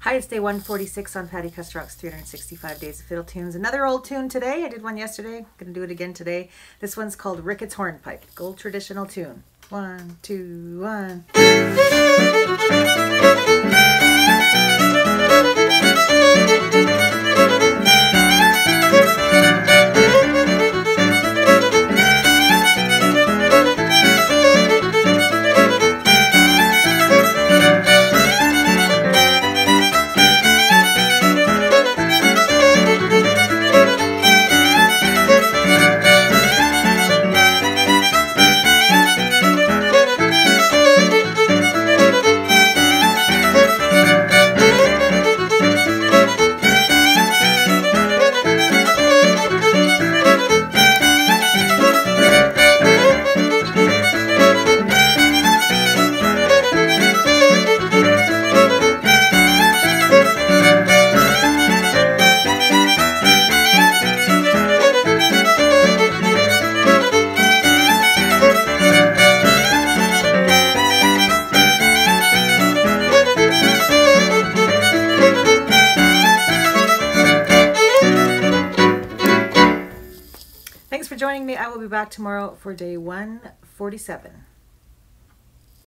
Hi, it's day 146 on Patti Kusturok's 365 Days of Fiddle Tunes. Another old tune today. I did one yesterday. Gonna do it again today. This one's called Rickett's Hornpipe. Old traditional tune. 1, 2, 1. Thanks for joining me. I will be back tomorrow for day 147.